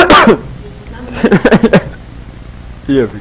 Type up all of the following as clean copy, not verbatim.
Jebi.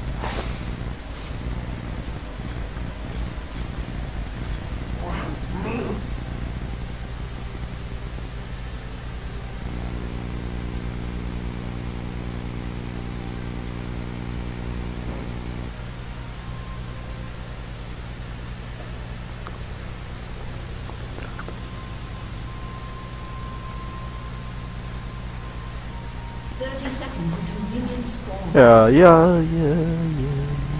Ja, ja, ja, ja.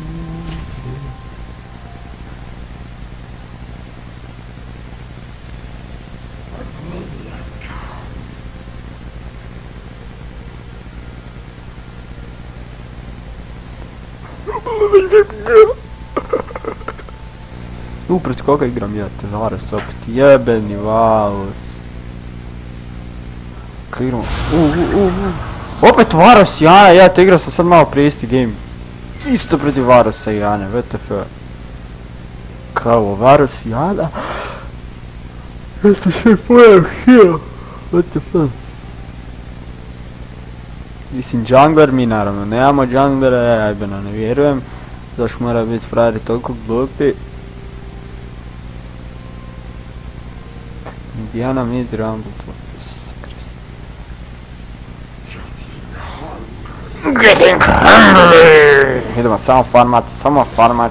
Protiv koga igram ja? Te Varus opet. Jebeni Varus. Kaj igramo? Opet Varus i Ana, ja te igrao sam sad malo prije isti game. Isto protiv Varusa i Ane, WTF. Kao Varus i Ana. Eto se pojel heal. WTF. Mislim jungler mi naravno nemamo junglera, ja jebeno ne vjerujem. Zašto mora biti frajeri toliko glupi. Diana mid rumble to. Getting hungry! Idemo samo farmat.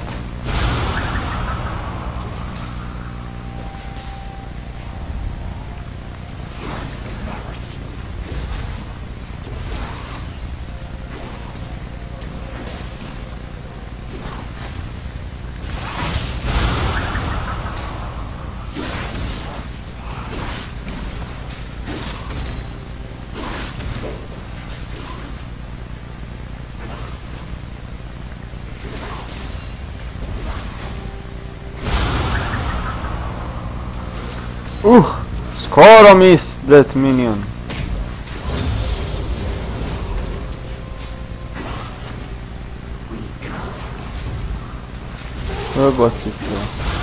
Skoro miss that minion. Roboti to.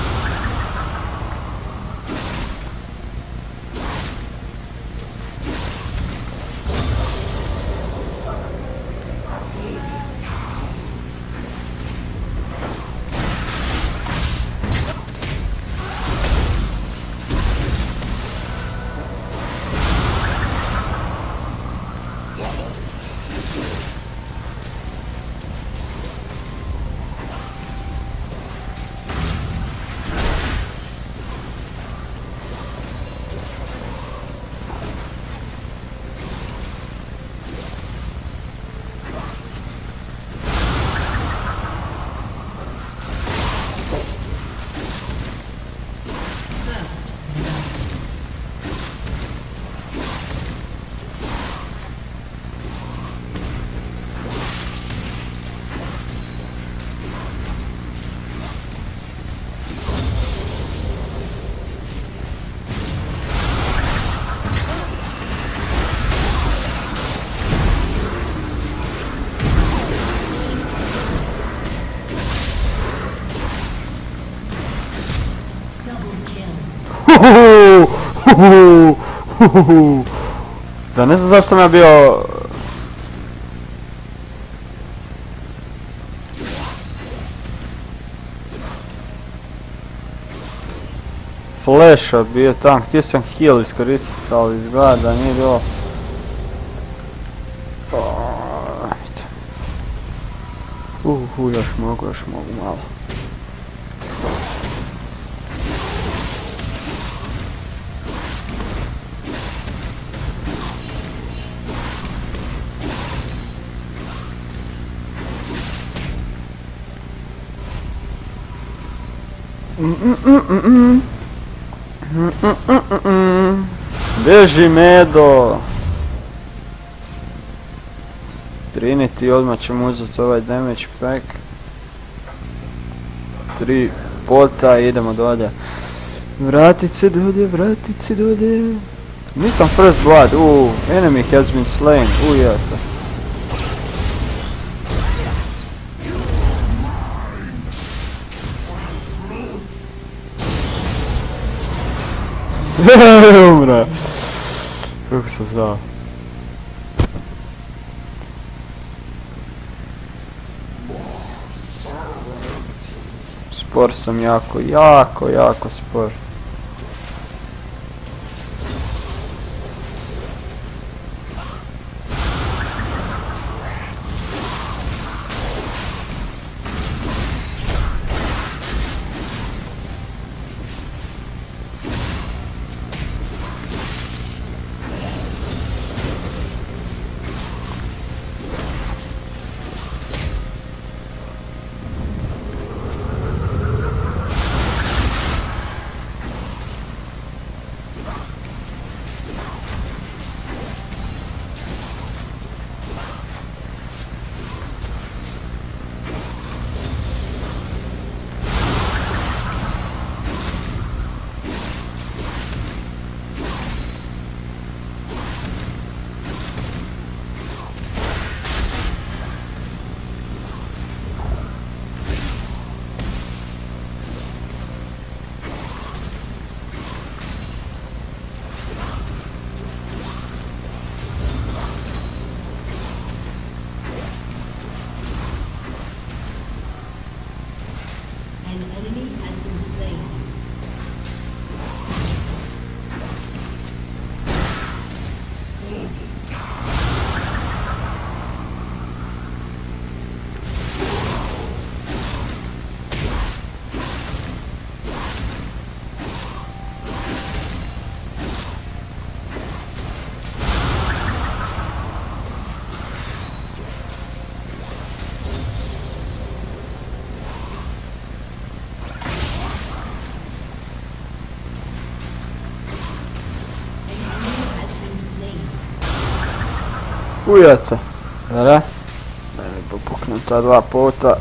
Da ne znam zašto sam ja bio... Flasha bio tam, htio sam heal iskoristiti, ali izgleda da nije bilo... još mogu malo. Beži Medo. Trinity, odmah ćemo uzeti ovaj damage pack. 3 pota i idemo dolje. Vratit se dolje. Nisam first blood, enemy has been slain, jeste. Umre. Kako sam znao. Spor sam jako spor. Ujaca. Da? Da mi popuknem ta 2 puta.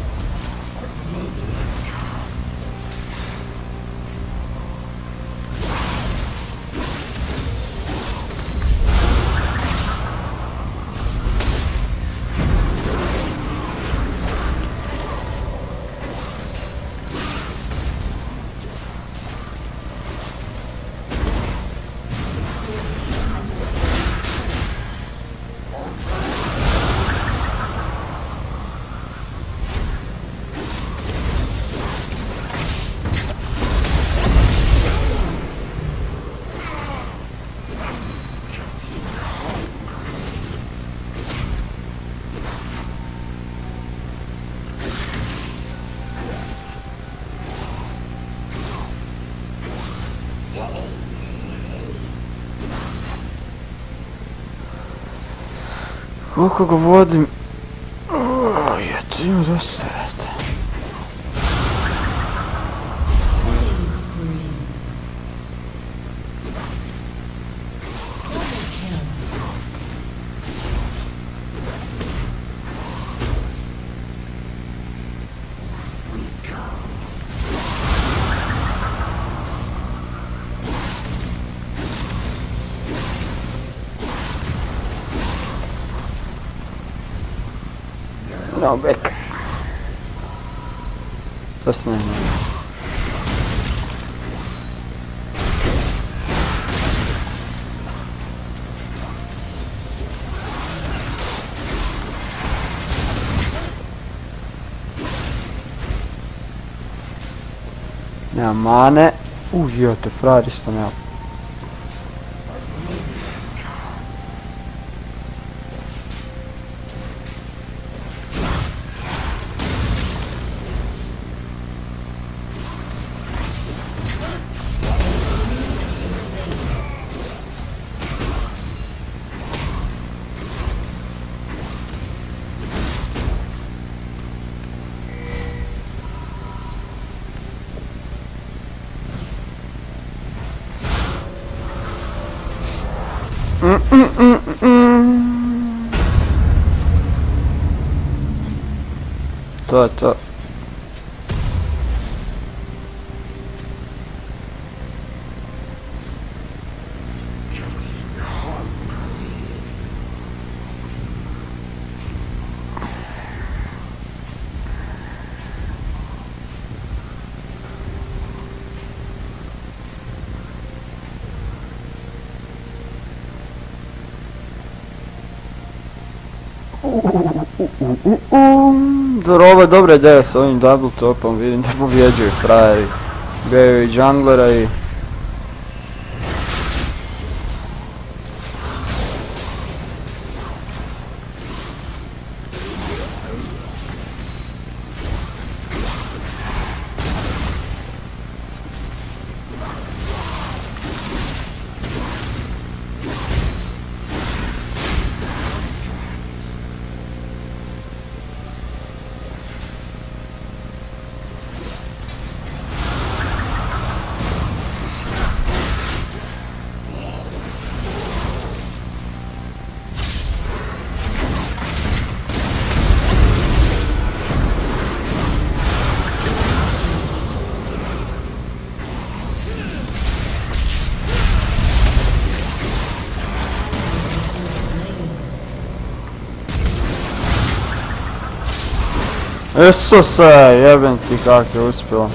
Koliko ga vodim? Eto, imam dosta rata. No, back. To se nema. Nema mane. Ujete, frajer isto nema. To je to. Dobro, ovo je dobra ideja s ovim double topom, vidim da pobjeđuju frajeri. Ubijaju i junglera i... Isuse, jebem ti kak je uspjela.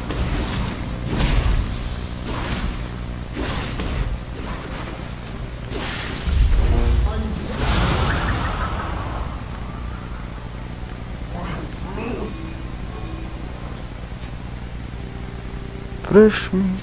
Fresh meat.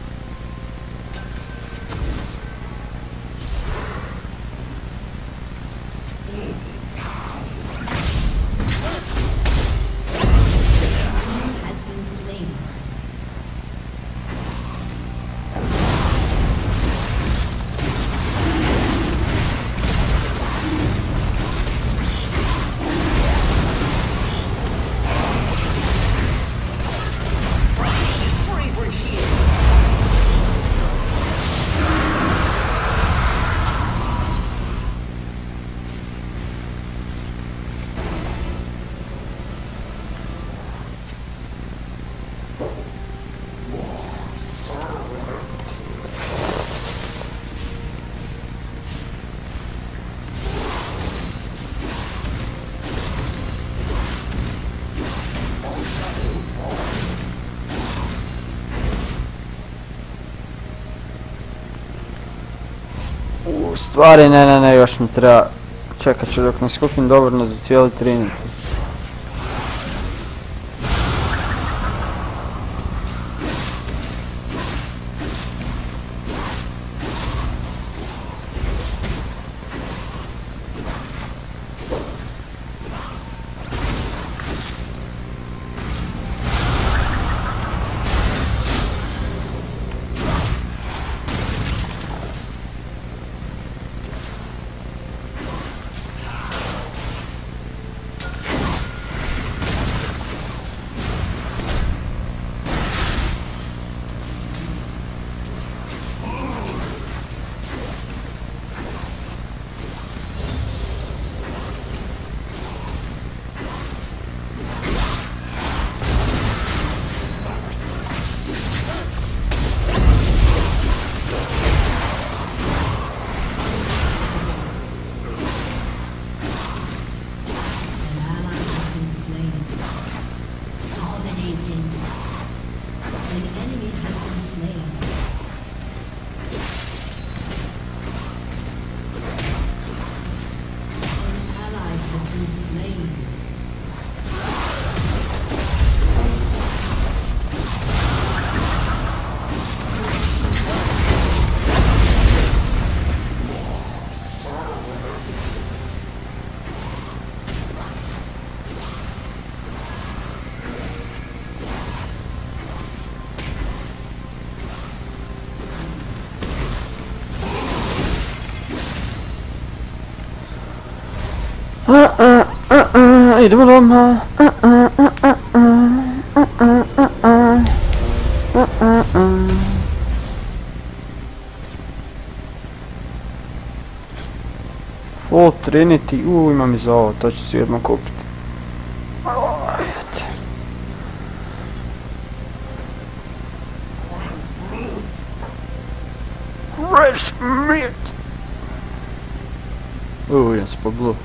U stvari ne, još mi treba, čekat ću dok ne skupim dovoljno za cijeli Trinity. Idemo doma. Full Trinity, imam i za ovo, to ću si jedno kupiti. Fresh meat! Idem se po blue.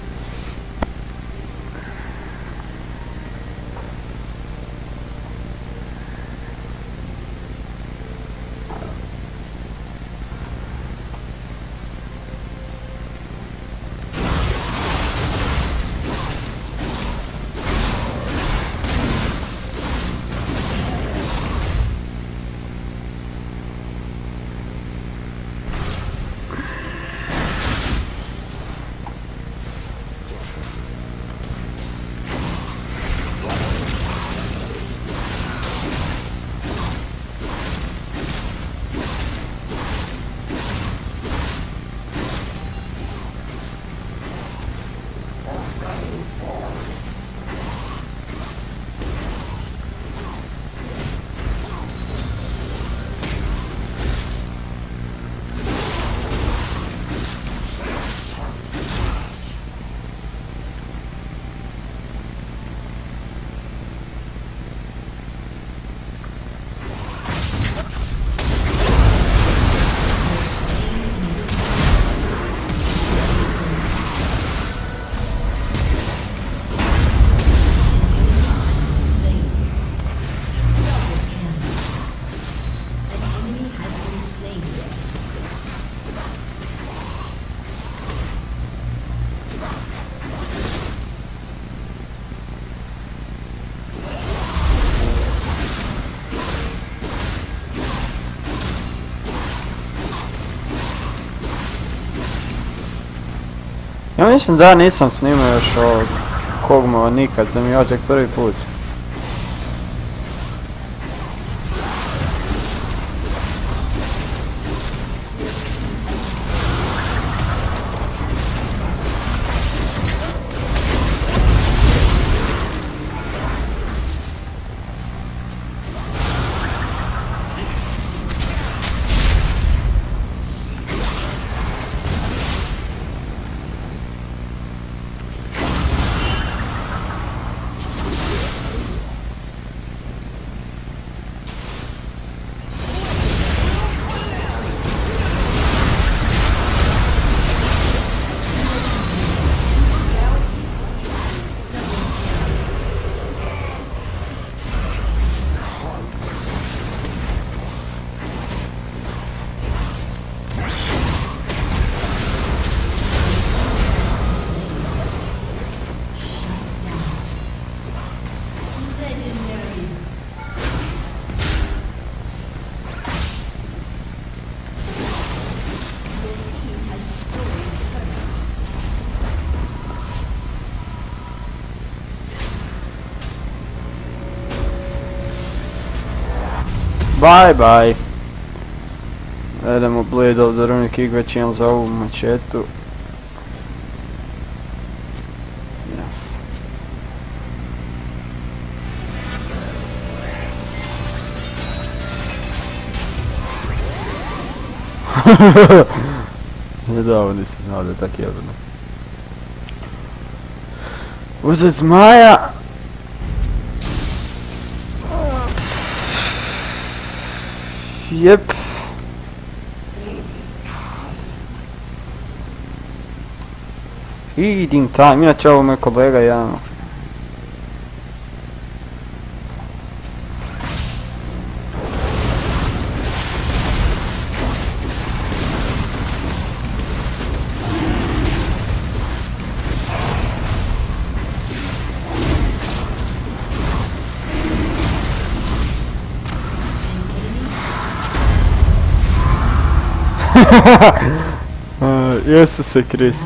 Ja mislim da nisam snimao još ovog Kogmova nikad, da mi je tek prvi put. Bye bye. Idemo Blade of the Runic Igvećijem za ovu mačetu. Da, ovo nisam znao da je tak jebeno. Uzet zmaja. Jep. Feeding time, inače ovo moj kolega Jano. Isuse Krist.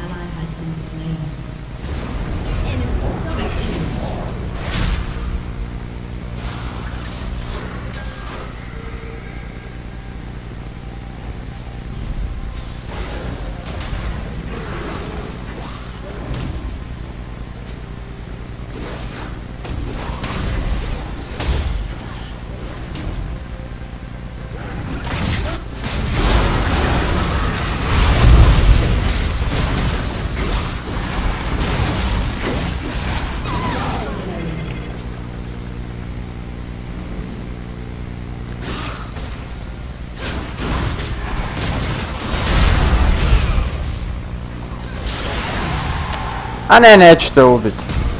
A ne, neću te ubiti.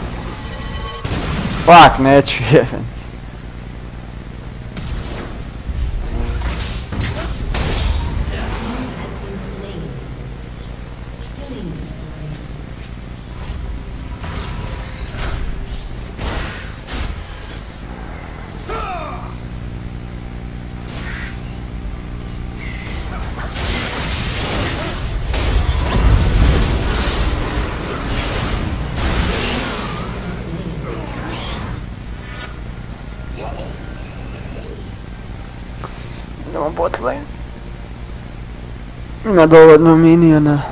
Fuck, neću jebem. Idemo bot lane. Ima dovoljno minijona.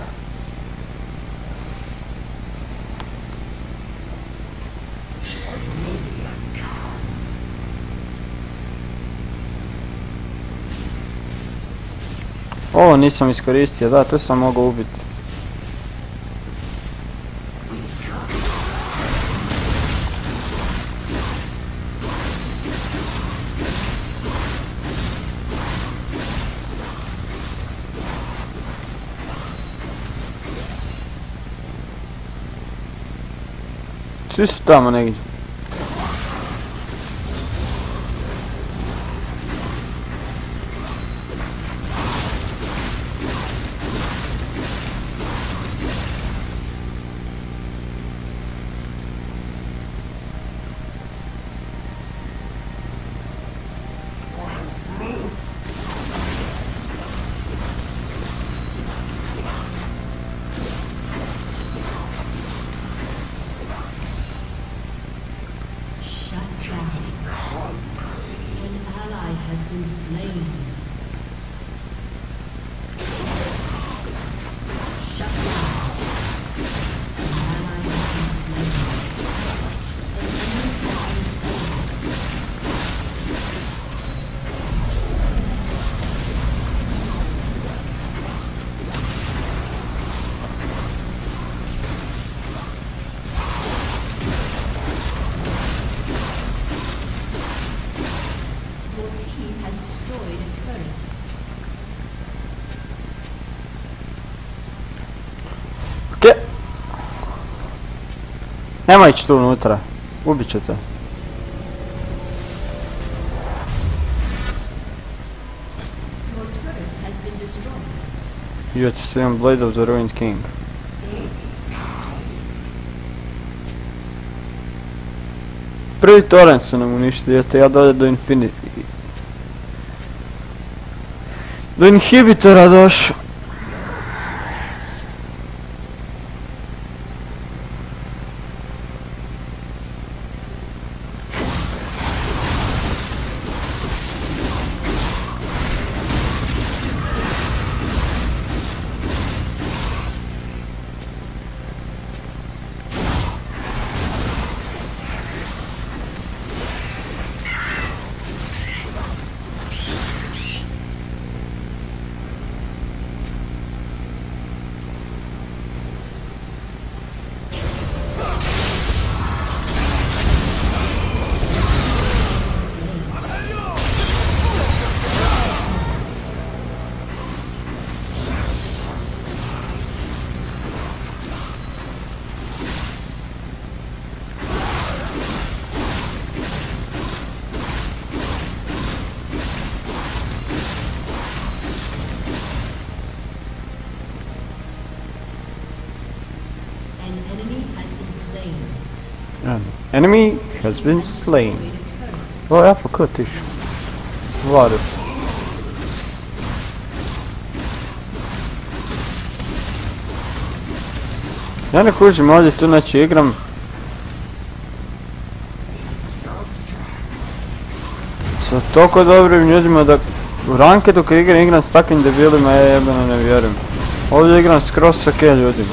Ovo nisam iskoristio, da, to sam mogao ubiti. Svi su tamo negdje. Nemoj ići tu unutra. Ubit ću te. Ja ću se imam Blade of the Ruined King. Prvi torrent su nam uništili, ja dolje do Infinity. Do inhibitora došao. Enemy has been slain. O, ja pokotiš. Varus. Ja ne kužim ovdje tu, znači igram. Sa toliko dobrim ljudima da u ranketu kad igram s takvim debilima, ja jebeno ne vjerujem. Ovdje igram skroz s ok ljudima.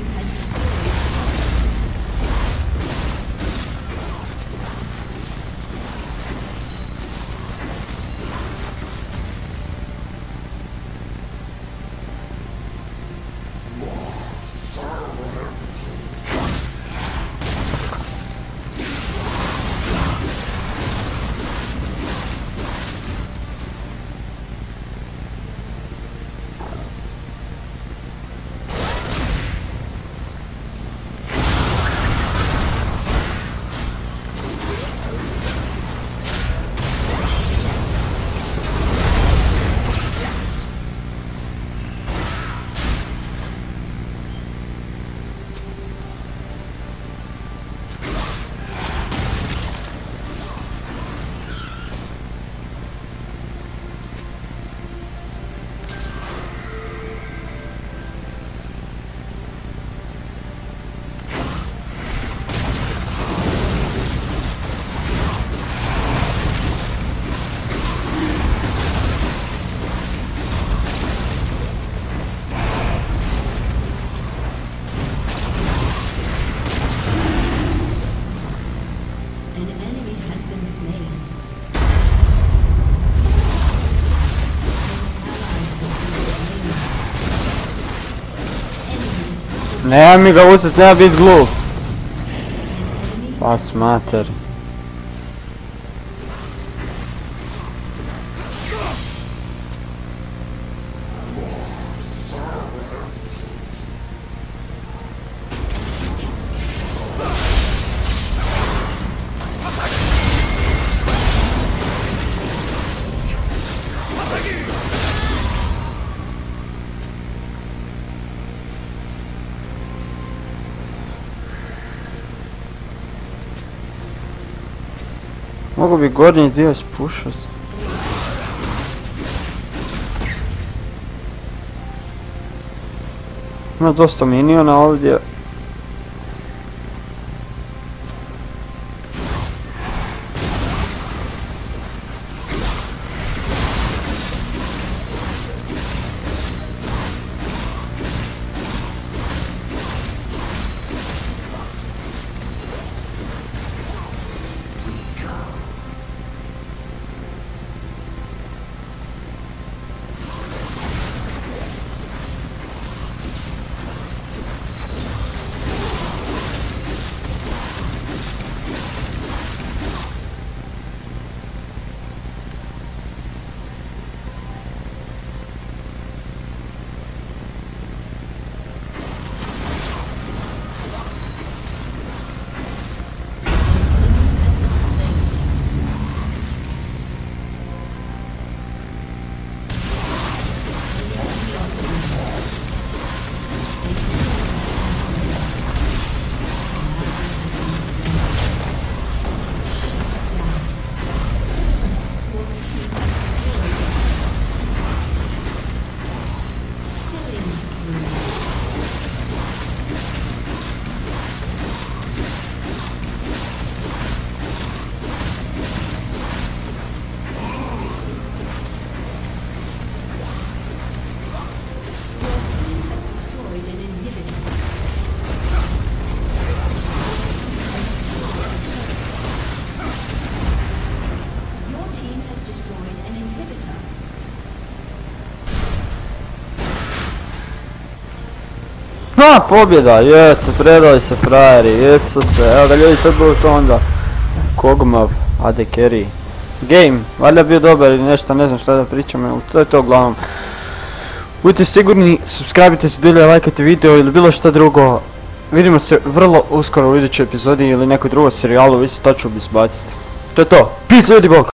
Nema mi ga uzet, nema bit glup. Pas mater. Mogu bi gornji dio spušat. Ima dosta miniona ovdje. Ha, pobjeda, jeste, predali se frajeri, Isuse, evo ga ljudi, to je bilo to onda. Kogmav, AD Carry. Game, valjda bio dobar ili nešto, ne znam šta da pričam, evo, to je to uglavnom. Budite sigurni, subscribe-ite se, delite, lajkajte video ili bilo šta drugo. Vidimo se vrlo uskoro u idućoj epizodi ili nekoj drugoj serijalu, vi se to ću izbaciti. To je to, peace ljudi, bok!